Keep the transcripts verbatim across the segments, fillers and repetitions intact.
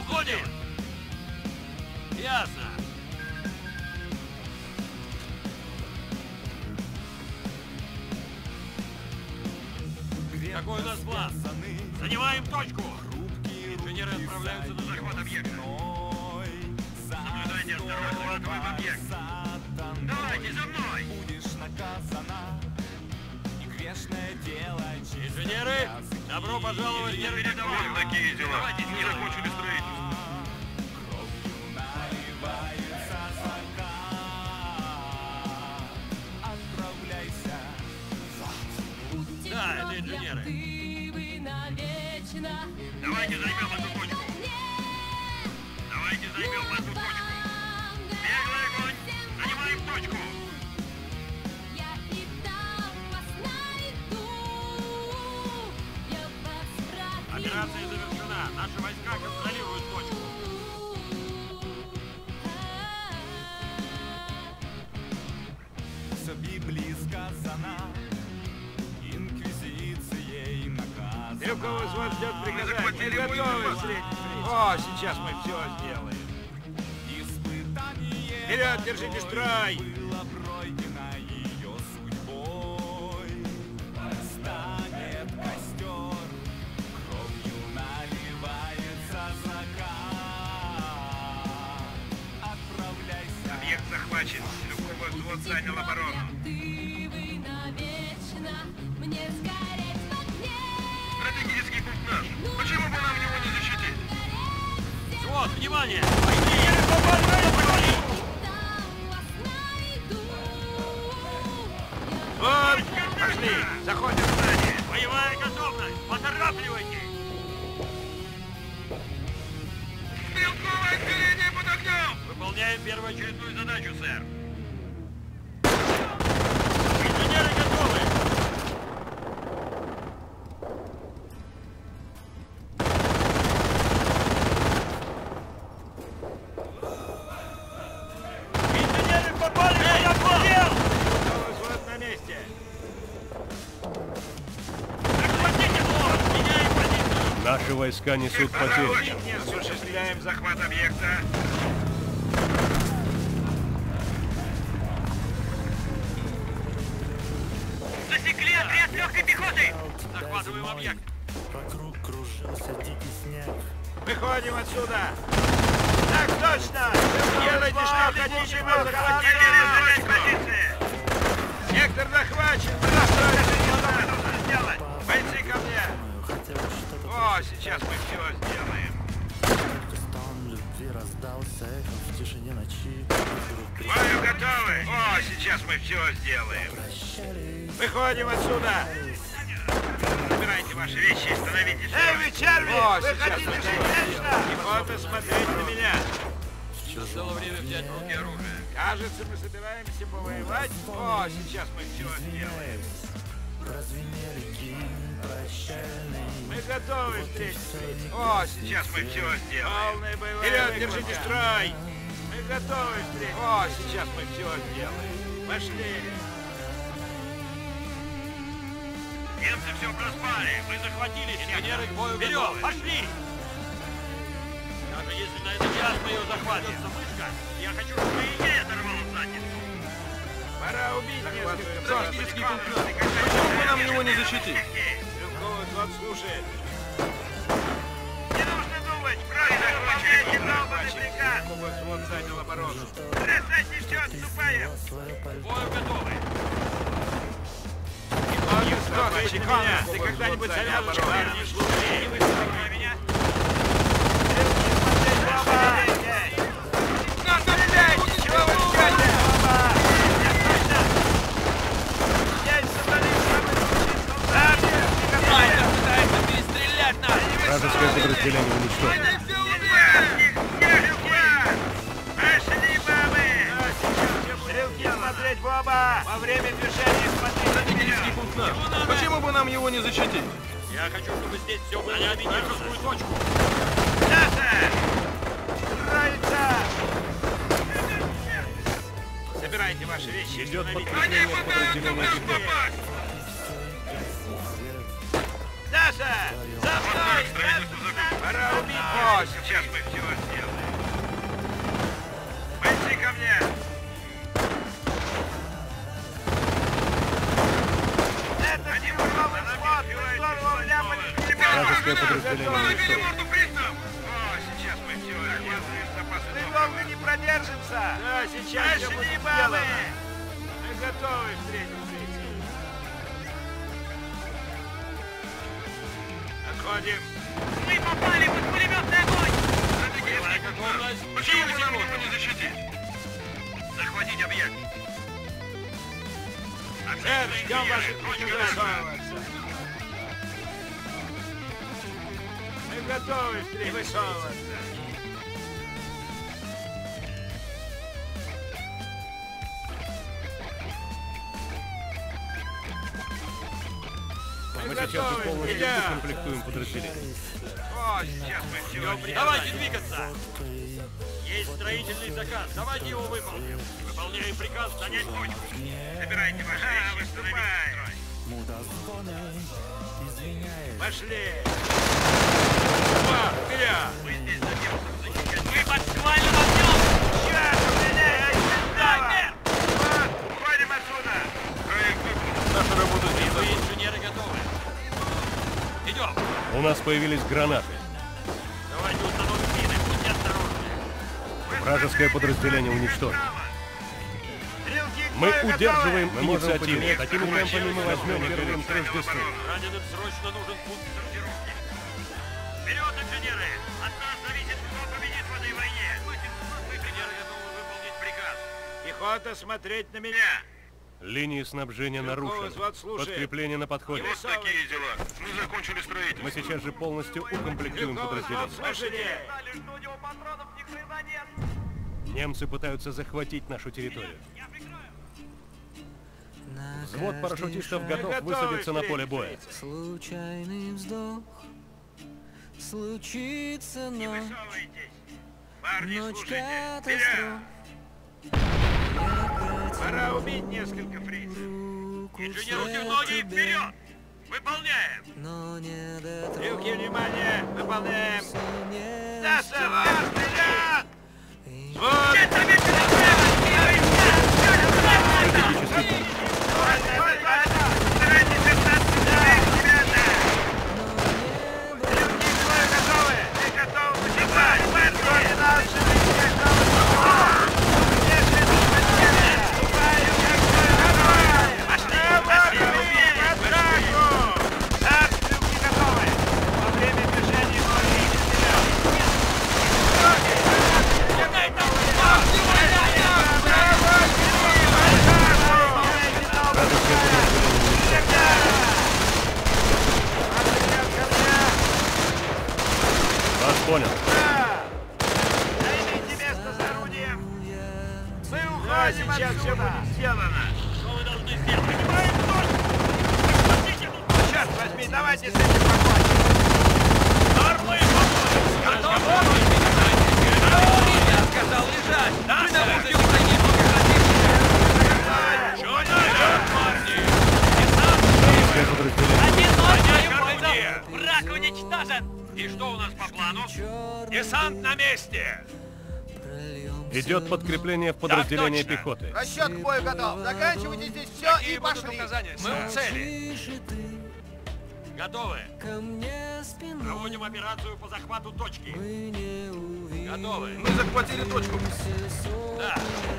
Уходим! Ясно. Какой у нас план? Занимаем точку! Инженеры отправляются на захват объекта. Соблюдайте осторожно, захват объект. Давайте за мной! Инженеры, добро пожаловать в первый рядовой. Вот такие дела. Давайте Не закончили строительство. Да, это инженеры. Давайте займем эту точку. Давайте займем эту точку. Беглый огонь. Занимаем точку. Операция завершена. Наши войска контролируют точку. Все Библии сказано, инквизицией наказано. Стрелковый взвод ждет приказания. Мы захватили готовы воздух. встретить встречу. О, сейчас мы все сделаем. Испытание Вперед, держите строй! было пройдено ее судьбой. Станет костер, кровью наливается закат. Отправляйся. Объект захвачен. Стрелковый взвод занял оборону. Стратегический пункт наш. Почему бы нам его не защитить? Взвод, внимание! Инженеры попали на направление! Вот, пошли, заходим в здание. Боевая готовность! Поторапливайте! Стрелковое отделение под огнем! Выполняем первую очередную задачу, сэр. Инженеры готовы! Инженеры попали в обстрел! Стрелковый взвод на месте. Захватите флот! Меняем позицию! Наши войска несут потери. Не осуществляем захват. Захват объекта. Засекли отряд легкой пехоты! Захватываем объект! Вокруг кружился дикий снег. Выходим отсюда. Так точно. Делайте, что хотите, мы захватили. Занять позиции. Сектор захвачен. Мы настроились, что мы должны сделать. Бойцы ко мне. Хотелось что-то О, сейчас мы все сделаем. только стон любви раздался эхом в тишине ночи. Бою готовы. О, сейчас мы все сделаем. Прощались. Выходим отсюда. Собирайте ваши вещи и становитесь. Эй, вы черви! О, вы хотите жить? Охота смотреть на меня. Настало время взять в руки оружие. Кажется, мы собираемся повоевать. О, сейчас мы все сделаем. Прозвенели гимн прощальный. Мы готовы встретить. О, сейчас мы все сделаем. Полная боевая Вперед, держите строй. Мы готовы встретить. О, сейчас мы все сделаем. Пошли. Немцы все проспали. Мы захватили инженеры к бою готовы. Пошли! Даже если на этот час мы ее захватим. Мышка, я хочу, чтобы и ей оторвало задницу. Пора убить несколько. Стратегический пункт. Почему бы нам его не защитить? Стрелковый взвод слушает. Не нужно думать. Правильно, выполняйте долбанный приказ. Стрелковый взвод занял оборону. Бросайте все, отступаем. К бою готовы. Ноги строгачи меня. Ты когда-нибудь завязываешь парни служи. Не выслушай меня. Ну, стреляйте! Чего вы ждете? Вражеское подразделение уничтожено. Пошли, бабы! Стрелки смотреть в оба! Во время движения смотрите на меня! Почему бы нам его не защитить? Я хочу, чтобы здесь все было на свою точку. Саша! Строится! Собирайте ваши вещи и Идет становитесь. подкрепление подразделения. Саша! За мной! Пора убить. О, сейчас мы все сделаем. Пойди ко мне. Это не уровный свод. Мы здорово вляпали. Вражеское подразделение уничтожено. О, сейчас мы все сделаем. Запасы. Мы долго не продержимся. Да, сейчас все будет сделано. Мы готовы встретить встречу. Отходим. Мы попали под пулеметный огонь! Почему нам его не защитить? Захватить объект. Сэр, ждем ваших приказаний. Мы готовы встретить. Высовываться. Мы сейчас же полностью укомплектуем подразделение. О, сейчас мы все. Давайте двигаться! Есть строительный заказ, давайте его выполним. Выполняем приказ занять точку. Собирайте ваши вещи, выступай. Мудозвоны, извиняюсь. Пошли. Опа, вперед. Мы здесь задержим защищать. Мы под шквальным огнем! Сейчас, стреляй, Снайпер! Вот, уходим отсюда. Наша работа здесь. Вы, инженеры, готовы. Идем. У нас появились гранаты. Давайте установим мины, будьте осторожны. Вражеское подразделение уничтожено. Стрелки к Мы бою удерживаем готовы. инициативу. Такими темпами мы возьмем Берлин к Рождеству. Раненым срочно нужен пункт сортировки. Вперед, инженеры! От нас зависит, кто победит в этой войне! Инженеры готовы выполнить приказ. Пехота, смотреть на меня. Линии снабжения Стрелковый нарушены. взвод слушает. Подкрепление на подходе. Вот такие дела. Мы закончили строительство. Мы сейчас же полностью укомплектуем Стрелковый взвод подразделение. слушайте. Знали, что у него патронов ни хрена нет! Немцы пытаются захватить нашу территорию. Я прикрою! Взвод парашютистов готов Готовы высадиться на поле встретить боя. Случайный вздох случится ночь, Высовывайтесь. Парни, ночь слушайте. катастроф. Вперед. Пора убить несколько фрицев. Инженеры, ноги вперед! Выполняем! Но не до Стрелки, внимание! Выполняем! не Да, сова! Вперед! И Вот! Стратегический Старайтесь остаться здесь, ребята! Стрелки к бою готовы! Мы готовы высыпать! Парни! Нас же всех там высоко! Если не потеряли, вступаю как бою готовы! Пошли! Пошли! В атаку! Так, стрелки готовы! Во время движения говорите вперед! Вас понял. Займите место за орудием! Мы уходим отсюда! Сейчас все будет сделано! Что вы должны сделать? Понимаем точно! Черт возьми, давайте с этим покончим! Нормы готовы! Я сказал лежать! Да, сэр! Чего надо, парни? Вражеское подразделение. Один ноль Понять боевой орудие! Враг уничтожен! И что у нас по плану? Десант на месте! Идет подкрепление в подразделение точно. пехоты. Расчет к бою готов. Заканчивайте здесь все и пошли. Мы у цели. тише ты Готовы. ко мне спиной, Проводим операцию по захвату точки. мы не увидимся Готовы. Мы захватили точку. Да.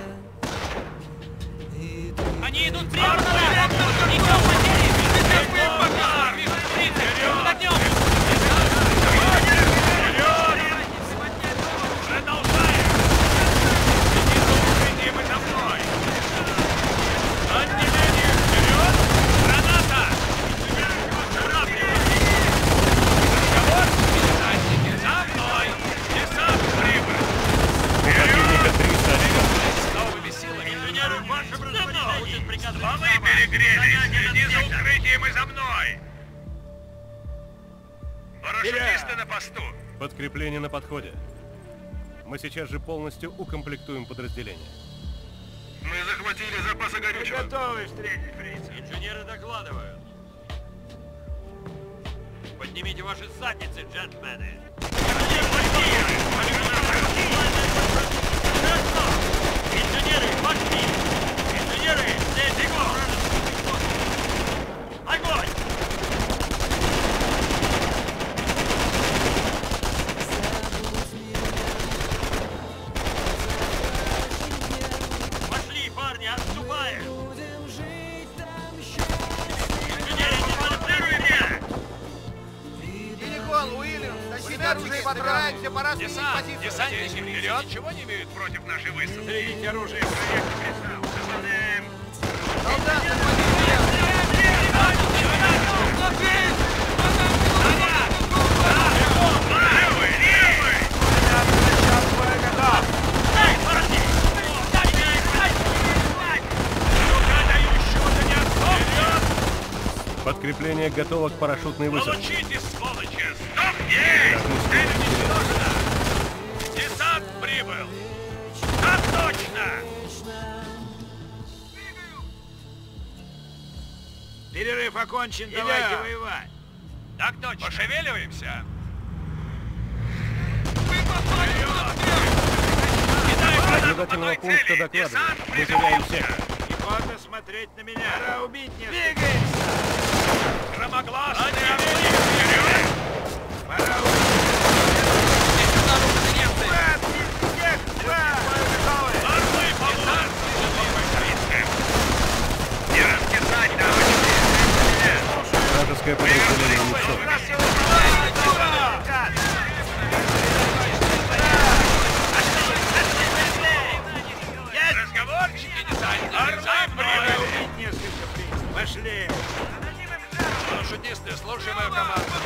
и ты Они идут прямо на нас! Несем потери! Бежим пока! Под огнем! Продолжаем. Иди за укрытием и за мной. Отделение вперед. Граната. Разговор. За мной. Десант прибыл. Противника триста один. С новыми силами. Инженеры, ваше распоряжение будет приказ. Мы перегрелись. Иди за укрытием и за мной. Парашютисты на посту. Подкрепление на подходе. Мы сейчас же полностью укомплектуем подразделение. Мы захватили запасы горючего. Готовы встретить фрицев. Инженеры докладывают. Поднимаем. Поднимите ваши задницы, джентльмены! Инженеры, пошли! Инженеры, здесь бегом! Огонь! Пошли, парни, отступаем! Инженеры, не манипулируйте! Геликон, Уильямс, тащи оружие и подбираемся, пора сменить позицию. Десантники вперед! Ничего не имеют против нашей высадки? Стрелите оружие, проект прицел! Выполняем! Солдаты, позиция! Эй, парни! Ну-ка, даю счета, не отступят! Подкрепление готово к парашютной высадке. Получите, сволочи! Стоп! Есть! Цель уничтожена! Десант прибыл! Так точно! Перерыв окончен, давайте воевать. Так точно! Пошевеливаемся! Наблюдательного пункта докладывают. Мы теряем сектор. Охота смотреть на меня. Пора убить несколько. Двигаемся! Громогласный огонь! Вперед! Пора убить. Орлы помогут! Не раскисать, товарищи! Вражеское подразделение уничтожено. Разговорчики, десантники! Орлы Пора прибыли! убить несколько птиц. Пошли. Парашютисты, слушай мою команду!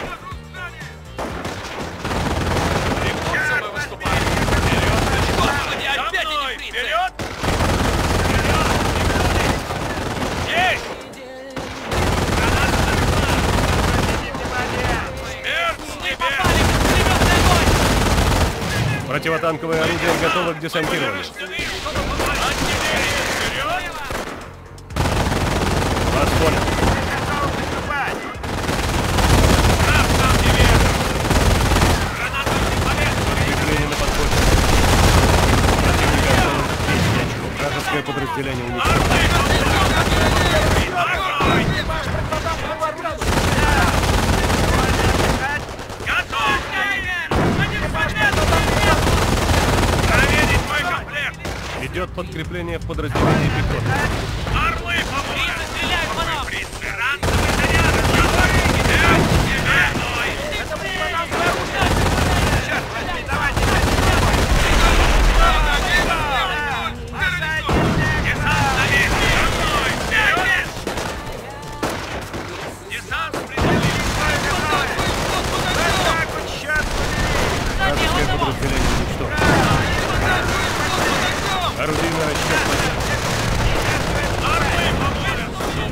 Ремонтся мы выступаем! Вперед! Господи, опять эти фрицы! Вперед! Есть! Смерть с небес! Противотанковое орудие готово к десантированию. Вперед! Вас понял. Подкрепление на подходе. Противник готов к пересечку. Вражеское подразделение уничтожено. Проверить мой комплект! Идет подкрепление в подразделении пехоты. Орлы помогут! Стреляют по нам! Ранцевый заряд! Вперед! Вперед! Черт возьми, давайте! Десант на месте! Вперед! Десант приземлился! Вражеское подразделение уничтожено. Орудийный расчет потерян. Орлы помогут!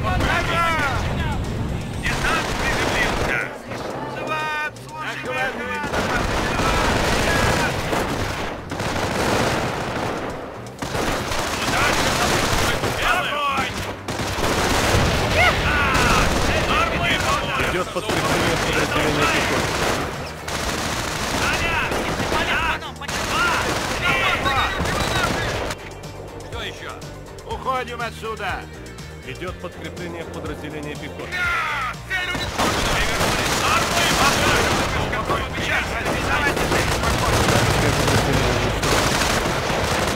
Десант приземлился! Идет подкрепление в подразделение пехоты. Что еще? Уходим отсюда. Идет подкрепление в подразделение пехоты. Вражеское подразделение уничтожено.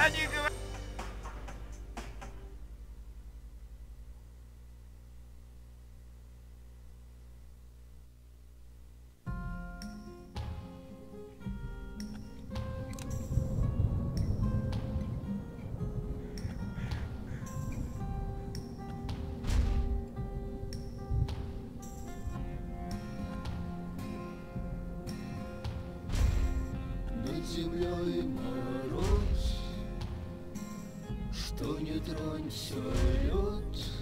Они говорят... Над землей мороз, что не тронь, все лед.